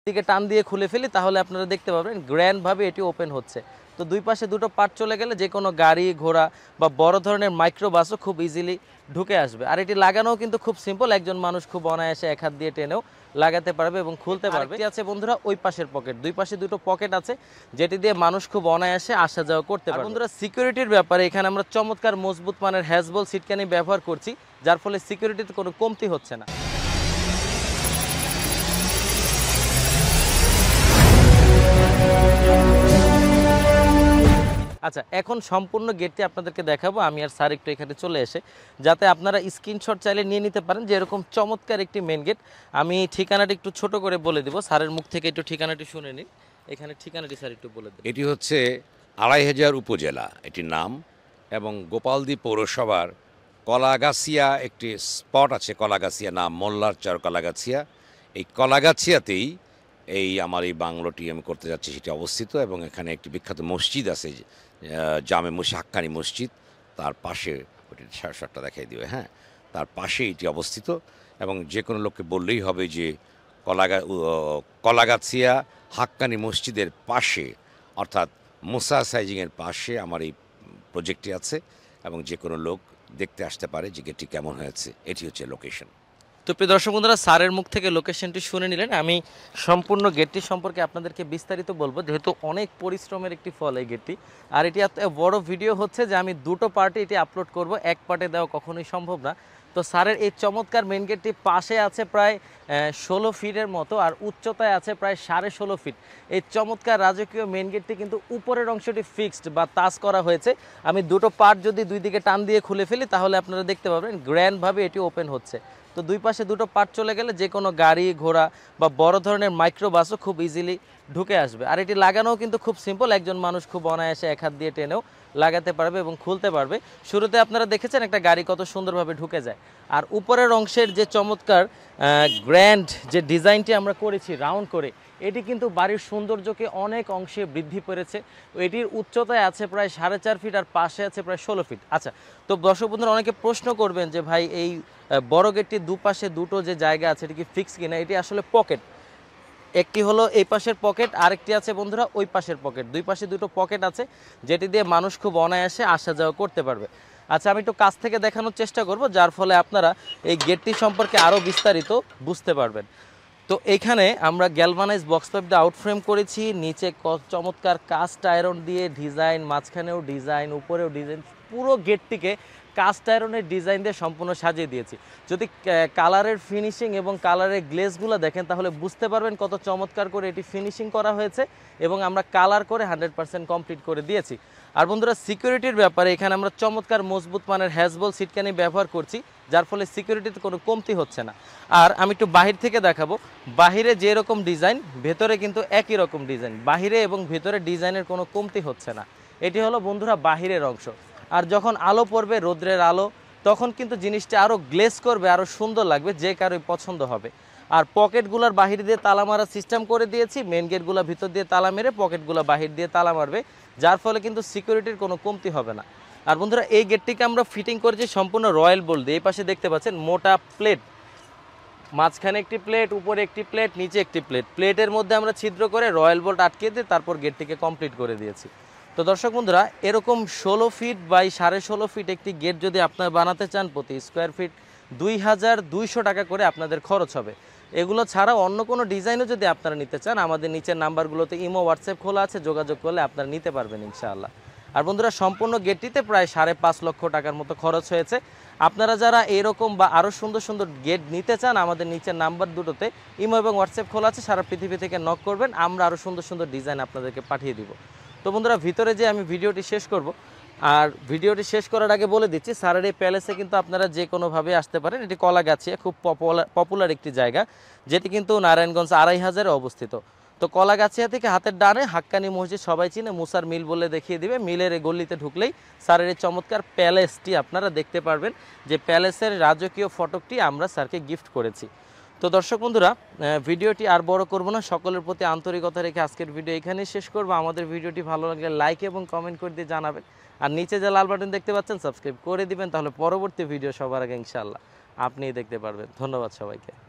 দিকে টান দিয়ে খুলে ফেলি তাহলে আপনারা দেখতে পাবেন গ্র্যান্ডভাবে এটি ওপেন হচ্ছে। তো দুই পাশে দুটো পার্ট চলে গেলে যে কোনো গাড়ি ঘোড়া বা বড় ধরনের মাইক্রোবাসও খুব ইজিলি ঢুকে আসবে। আর এটি লাগানোও কিন্তু খুব সিম্পল, একজন মানুষ খুব অনায়াসে এক হাত দিয়ে টেনেও লাগাতে পারবে এবং খুলতে পারবে। এটি আছে বন্ধুরা ওই পাশের পকেট, দুই পাশে দুটো পকেট আছে যেটি দিয়ে মানুষ খুব অনায়াসে আসা যাওয়া করতে পারবে। বন্ধুরা সিকিউরিটির ব্যাপারে এখানে আমরা চমৎকার মজবুত মানের হ্যাজবল সিটকানি ব্যবহার করছি, যার ফলে সিকিউরিটিতে কোনো কমতি হচ্ছে না। আচ্ছা, এখন সম্পূর্ণ গেটটি আপনাদেরকে দেখাবো আমি আর স্যার একটু এখানে চলে এসে, যাতে আপনারা স্ক্রিনশট চাইলে নিয়ে নিতে পারেন যে এরকম চমৎকার একটি মেন গেট। আমি ঠিকানাটি একটু ছোট করে বলে দিব, স্যারের মুখ থেকে একটু ঠিকানাটি শুনে নিন। এখানে ঠিকানাটি স্যার একটু বলে দেন। এটি হচ্ছে ২৫০০ উপজেলা এটির নাম, এবং গোপালদী পৌরসভার কলাগাছিয়া একটি স্পট আছে, কলাগাছিয়া নাম মোল্লার চর কলাগাছিয়া। এই কলাগাছিয়াতেই আমার এই বাংলোটি আমি করতে যাচ্ছি সেটি অবস্থিত, এবং এখানে একটি বিখ্যাত মসজিদ আছে, জামে হাক্কানি মসজিদ, তার পাশে ওটি শটটা দেখাই দিবে, হ্যাঁ, তার পাশে এটি অবস্থিত। এবং যে কোনো লোককে বললেই হবে যে কলাগাছিয়া হাক্কানি মসজিদের পাশে, অর্থাৎ মুসা সাইজিংয়ের পাশে আমার এই প্রজেক্টটি আছে, এবং যে কোনো লোক দেখতে আসতে পারে যে গেটটি কেমন হয়েছে। এটি হচ্ছে লোকেশন। তো প্রিয় দর্শক বন্ধুরা, স্যারের মুখ থেকে লোকেশনটি শুনে নিলেন। আমি সম্পূর্ণ গেটটি সম্পর্কে আপনাদেরকে বিস্তারিত বলবো, যেহেতু অনেক পরিশ্রমের একটি ফল এই গেটটি। আর এটি এত বড় ভিডিও হচ্ছে যে আমি দুটো পার্টে এটি আপলোড করব, এক পার্টে দেওয়া কখনোই সম্ভব না। তো স্যারের এই চমৎকার মেন গেটটি পাশে আছে প্রায় 16 ফিটের মতো, আর উচ্চতায় আছে প্রায় 16.5 ফিট। এই চমৎকার রাজকীয় মেন গেটটি কিন্তু উপরের অংশটি ফিক্সড বা তাজ করা হয়েছে। আমি দুটো পার্ট যদি দুই দিকে টান দিয়ে খুলে ফেলি তাহলে আপনারা দেখতে পাবেন গ্র্যান্ডভাবে এটি ওপেন হচ্ছে। তো দুই পাশে দুটো পার্ট চলে গেলে যে কোনো গাড়ি ঘোড়া বা বড় ধরনের মাইক্রোবাসও খুব ইজিলি ঢুকে আসবে। আর এটি লাগানোও কিন্তু খুব সিম্পল, একজন মানুষ খুব অনায়াসে এক হাত দিয়ে টেনেও লাগাতে পারবে এবং খুলতে পারবে। শুরুতে আপনারা দেখেছেন একটা গাড়ি কত সুন্দরভাবে ঢুকে যায়। আর উপরের অংশের যে চমৎকার গ্র্যান্ড যে ডিজাইনটি আমরা করেছি রাউন্ড করে, এটি কিন্তু বাড়ির সৌন্দর্যকে অনেক অংশে বৃদ্ধি করেছে। এটির উচ্চতায় আছে প্রায় 4.5 ফিট, আর পাশে আছে প্রায় 16 ফিট। আচ্ছা, তো দর্শক বন্ধুরা অনেকে প্রশ্ন করবেন যে ভাই এই বড় গেটটির দুপাশে দুটো যে জায়গা আছে এটি কি ফিক্স কিনা? এটি আসলে পকেট, একটি হলো এই পাশের পকেট, আরেকটি আছে বন্ধুরা ওই পাশের পকেট। দুই পাশে দুটো পকেট আছে যেটি দিয়ে মানুষ খুব অনায়াসে আসা যাওয়া করতে পারবে। আচ্ছা, আমি একটু কাছ থেকে দেখানোর চেষ্টা করব, যার ফলে আপনারা এই গেটটি সম্পর্কে আরও বিস্তারিত বুঝতে পারবেন। তো এইখানে আমরা গ্যালভানাইজ বক্স পাইপ দিয়ে আউটফ্রেম করেছি, নিচে চমৎকার কাস্ট আয়রন দিয়ে ডিজাইন, মাঝখানেও ডিজাইন, উপরেও ডিজাইন, পুরো গেটটিকে কাস্ট আয়রনের ডিজাইন দিয়ে সম্পূর্ণ সাজিয়ে দিয়েছি। যদি কালারের ফিনিশিং এবং কালারের গ্লেজগুলো দেখেন তাহলে বুঝতে পারবেন কত চমৎকার করে এটি ফিনিশিং করা হয়েছে, এবং আমরা কালার করে 100% কমপ্লিট করে দিয়েছি। আর বন্ধুরা সিকিউরিটির ব্যাপারে এখানে আমরা চমৎকার মজবুত মানের হ্যাজবল সিটকানি ব্যবহার করছি, যার ফলে সিকিউরিটিতে কোনো কমতি হচ্ছে না। আর আমি একটু বাহির থেকে দেখাবো, বাহিরে যে রকম ডিজাইন ভেতরে কিন্তু একই রকম ডিজাইন, বাহিরে এবং ভেতরে ডিজাইনের কোনো কমতি হচ্ছে না। এটি হলো বন্ধুরা বাহিরের অংশ। আর যখন আলো পড়বে, রোদ্রের আলো, তখন কিন্তু জিনিসটা আরও গ্লেজ করবে, আরও সুন্দর লাগবে, যে কারোই পছন্দ হবে। আর পকেটগুলোর বাহির দিয়ে তালা মারার সিস্টেম করে দিয়েছি, মেন গেটগুলো ভিতর দিয়ে তালা মেরে পকেটগুলো বাহির দিয়ে তালা মারবে, যার ফলে কিন্তু সিকিউরিটির কোনো কমতি হবে না। আর বন্ধুরা এই গেটটিকে আমরা ফিটিং করেছি সম্পূর্ণ রয়্যাল বোল্ট দিয়ে। এই পাশে দেখতে পাচ্ছেন মোটা প্লেট, মাঝখানে একটি প্লেট, উপরে একটি প্লেট, নিচে একটি প্লেট, প্লেটের মধ্যে আমরা ছিদ্র করে রয়্যাল বোল্ট আটকে দিয়ে তারপর গেটটিকে কমপ্লিট করে দিয়েছি। তো দর্শক বন্ধুরা, এরকম 16 ফিট বাই 16.5 ফিট একটি গেট যদি আপনারা বানাতে চান, প্রতি স্কোয়ার ফিট 2200 টাকা করে আপনাদের খরচ হবে। এগুলো ছাড়া অন্য কোনো ডিজাইনও যদি আপনারা নিতে চান, আমাদের নিচের নাম্বারগুলোতে ইমো হোয়াটসঅ্যাপ খোলা আছে, যোগাযোগ করলে আপনারা নিতে পারবেন ইনশাআল্লাহ। আর বন্ধুরা সম্পূর্ণ গেটটিতে প্রায় 5.5 লক্ষ টাকার মতো খরচ হয়েছে। আপনারা যারা এরকম বা আরও সুন্দর সুন্দর গেট নিতে চান, আমাদের নিচের নাম্বার দুটোতে ইমো এবং হোয়াটসঅ্যাপ খোলা আছে, সারা পৃথিবী থেকে নক করবেন, আমরা আরও সুন্দর সুন্দর ডিজাইন আপনাদেরকে পাঠিয়ে দিব। তো বন্ধুরা ভিতরে যে আমি ভিডিওটি শেষ করব, আর ভিডিওটি শেষ করার আগে বলে দিচ্ছি স্যারের এই প্যালেসে কিন্তু আপনারা যে কোনোভাবে আসতে পারেন। এটি কলাগাছিয়া খুব পপুলার একটি জায়গা, যেটি কিন্তু নারায়ণগঞ্জ 2500-এ অবস্থিত। তো কলাগাছিয়া থেকে হাতের ডানে হাক্কানি মসজিদ, সবাই চিনে, মুসার মিল বলে দেখিয়ে দিবে, মিলের এই গলিতে ঢুকলেই স্যারের এই চমৎকার প্যালেসটি আপনারা দেখতে পারবেন, যে প্যালেসের রাজকীয় ফটকটি আমরা স্যারকে গিফট করেছি। তো দর্শক বন্ধুরা, ভিডিওটি আর বড় করব না, সকলের প্রতি আন্তরিকতা রেখে আজকের ভিডিও এখানেই শেষ করব। আমাদের ভিডিওটি ভালো লাগলে লাইক এবং কমেন্ট করে দিয়ে জানাবেন, আর নিচে যে লাল বাটন দেখতে পাচ্ছেন সাবস্ক্রাইব করে দিবেন, তাহলে পরবর্তী ভিডিও সবার আগে ইনশাআল্লাহ আপনিই দেখতে পারবেন। ধন্যবাদ সবাইকে।